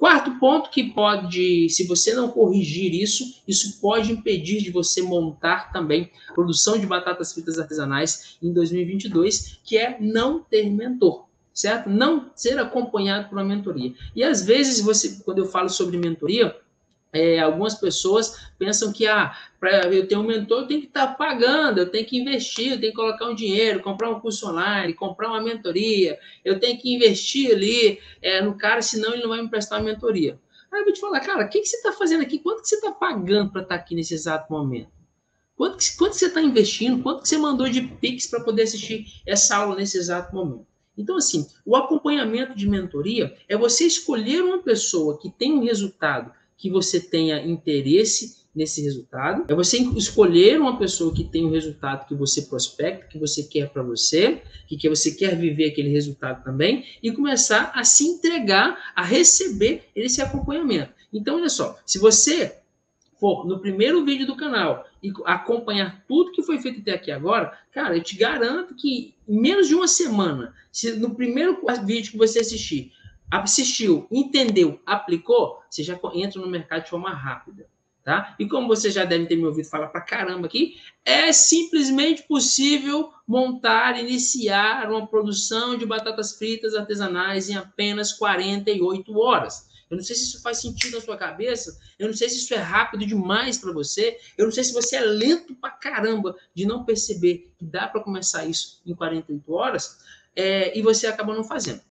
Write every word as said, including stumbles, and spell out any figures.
Quarto ponto que pode, se você não corrigir isso, isso pode impedir de você montar também a produção de batatas fritas artesanais em dois mil e vinte e dois, que é não ter mentor, certo? Não ser acompanhado por uma mentoria. E às vezes, você, quando eu falo sobre mentoria, É, algumas pessoas pensam que ah, para eu ter um mentor, eu tenho que estar tá pagando, eu tenho que investir, eu tenho que colocar um dinheiro, comprar um curso online, comprar uma mentoria, eu tenho que investir ali é, no cara, senão ele não vai me prestar uma mentoria. Aí eu vou te falar, cara, o que, que você está fazendo aqui? Quanto que você está pagando para estar tá aqui nesse exato momento? Quanto que, quanto que você está investindo? Quanto que você mandou de Pix para poder assistir essa aula nesse exato momento? Então, assim, o acompanhamento de mentoria é você escolher uma pessoa que tem um resultado que você tenha interesse nesse resultado, é você escolher uma pessoa que tem um resultado que você prospecta, que você quer para você, que você quer viver aquele resultado também, e começar a se entregar, a receber esse acompanhamento. Então, olha só, se você for no primeiro vídeo do canal e acompanhar tudo que foi feito até aqui agora, cara, eu te garanto que em menos de uma semana, se no primeiro vídeo que você assistir, assistiu, entendeu, aplicou, você já entra no mercado de forma rápida, tá? E como você já deve ter me ouvido falar pra caramba aqui, é simplesmente possível montar, iniciar uma produção de batatas fritas artesanais em apenas quarenta e oito horas. Eu não sei se isso faz sentido na sua cabeça, eu não sei se isso é rápido demais para você, eu não sei se você é lento pra caramba de não perceber que dá para começar isso em quarenta e oito horas, é, e você acaba não fazendo.